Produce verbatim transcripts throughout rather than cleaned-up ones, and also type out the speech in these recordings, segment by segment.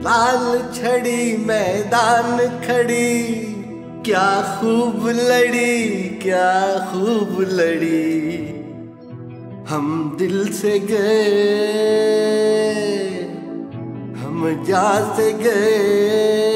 लाल छड़ी मैदान खड़ी, क्या खूब लड़ी क्या खूब लड़ी। हम दिल से गए हम जा से गए,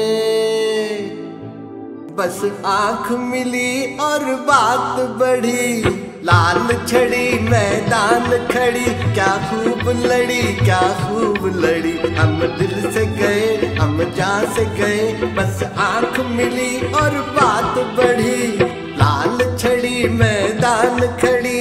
बस आंख मिली और बात बढ़ी। लाल छड़ी मैदान खड़ी, क्या खूब लड़ी क्या खूब लड़ी। हम दिल से गए हम जा से गए, बस आंख मिली और बात बढ़ी। लाल छड़ी मैदान खड़ी।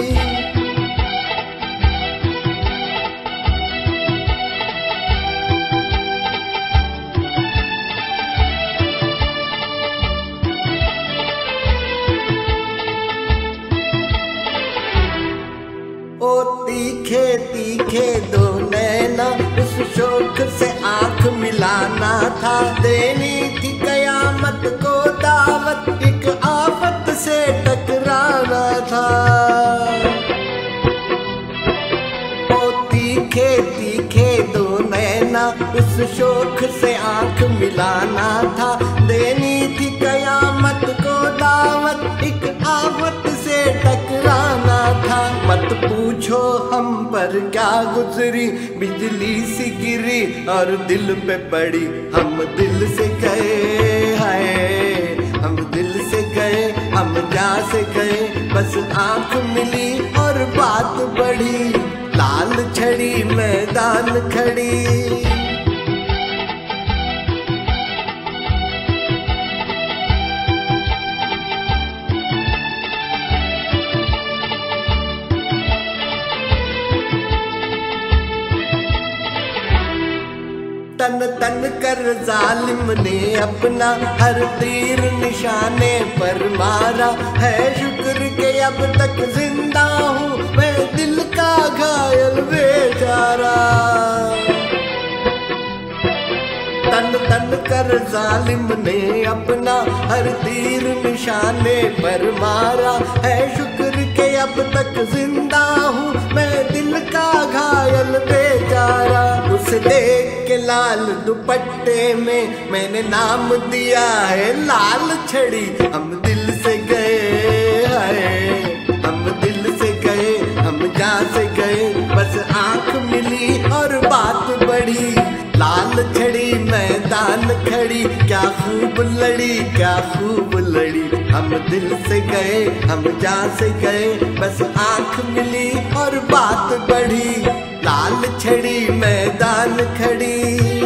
ओ तीखे तीखे दो नैना, उस शौक से आंख मिलाना था। देनी थी कयामत को दावत, एक आफत से टकराना था। ओ तीखे तीखे दो नैना, उस शौक से आंख मिलाना था। देनी थी कयामत को दावत, एक आफत से टकराना था। मत पूछो हम पर क्या गुजरी, बिजली सी गिरी और दिल पे पड़ी। हम दिल से गए हैं हम दिल से गए हम जा से गए, बस आंख मिली और बात बढ़ी। लाल छड़ी मैदान खड़ी। तन तन कर जालिम ने अपना हर तीर निशाने पर मारा है। शुक्र के अब तक जिंदा हूँ मैं, दिल का घायल बेचारा। तन तन कर जालिम ने अपना हर तीर निशाने पर मारा है। शुक्र के अब तक जिंदा हूँ मैं, दिल का घायल बेचारा। उसे देख के लाल दुपट्टे में मैंने नाम दिया है लाल छड़ी। हम दिल से गए हैं हम दिल से गए हम जा से गए, बस आंख मिली और बात बढ़ी। लाल छड़ी मैदान खड़ी, क्या खूब लड़ी क्या खूब लड़ी। हम दिल से गए हम जा से गए, बस आंख मिली और बात बढ़ी। लाल छड़ी मैदान खड़ी।